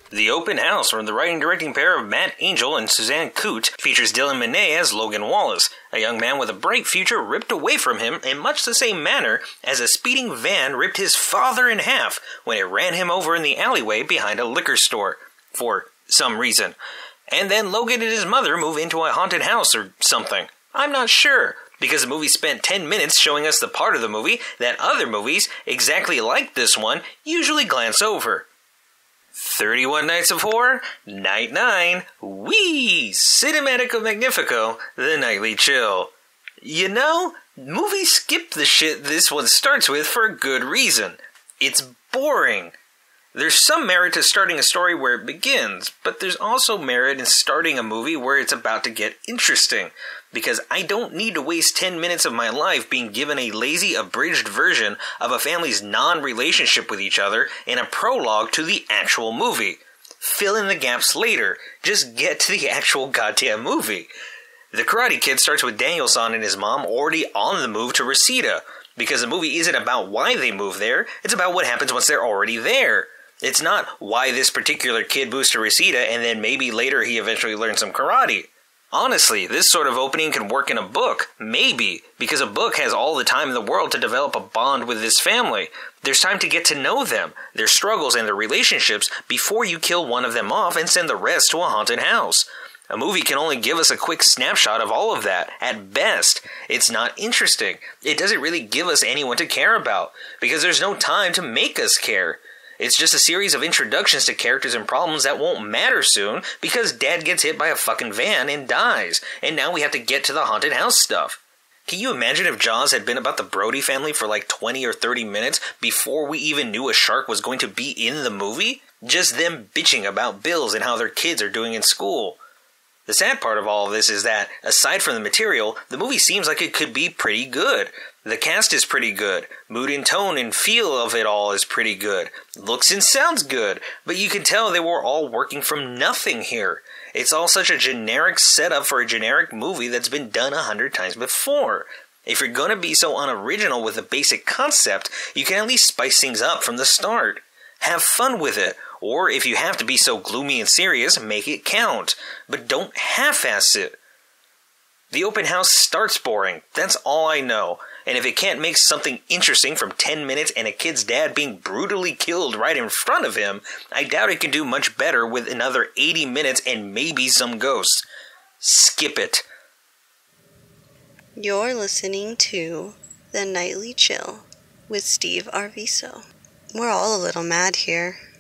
The Open House, from the writing and directing pair of Matt Angel and Suzanne Coote, features Dylan Monet as Logan Wallace, a young man with a bright future ripped away from him in much the same manner as a speeding van ripped his father in half when it ran him over in the alleyway behind a liquor store, for some reason. And then Logan and his mother move into a haunted house or something. I'm not sure, because the movie spent 10 minutes showing us the part of the movie that other movies, exactly like this one, usually glance over. 31 Nights of Horror, Night 9, Wee! Cinematico Magnifico, The Nightly Chill. You know, movies skip the shit this one starts with for a good reason. It's boring. There's some merit to starting a story where it begins, but there's also merit in starting a movie where it's about to get interesting, because I don't need to waste 10 minutes of my life being given a lazy, abridged version of a family's non-relationship with each other in a prologue to the actual movie. Fill in the gaps later. Just get to the actual goddamn movie. The Karate Kid starts with Daniel-san and his mom already on the move to Reseda, because the movie isn't about why they move there, it's about what happens once they're already there. It's not why this particular kid moves to Reseda and then maybe later he eventually learns some karate. Honestly, this sort of opening can work in a book, maybe, because a book has all the time in the world to develop a bond with this family. There's time to get to know them, their struggles and their relationships before you kill one of them off and send the rest to a haunted house. A movie can only give us a quick snapshot of all of that, at best. It's not interesting. It doesn't really give us anyone to care about, because there's no time to make us care. It's just a series of introductions to characters and problems that won't matter soon because Dad gets hit by a fucking van and dies, and now we have to get to the haunted house stuff. Can you imagine if Jaws had been about the Brody family for like 20 or 30 minutes before we even knew a shark was going to be in the movie? Just them bitching about bills and how their kids are doing in school. The sad part of all of this is that, aside from the material, the movie seems like it could be pretty good. The cast is pretty good. Mood and tone and feel of it all is pretty good. Looks and sounds good. But you can tell they were all working from nothing here. It's all such a generic setup for a generic movie that's been done 100 times before. If you're gonna be so unoriginal with a basic concept, you can at least spice things up from the start. Have fun with it. Or if you have to be so gloomy and serious, make it count. But don't half-ass it. The Open House starts boring. That's all I know. And if it can't make something interesting from 10 minutes and a kid's dad being brutally killed right in front of him, I doubt it can do much better with another 80 minutes and maybe some ghosts. Skip it. You're listening to The Nightly Chill with Steve Arviso. We're all a little mad here.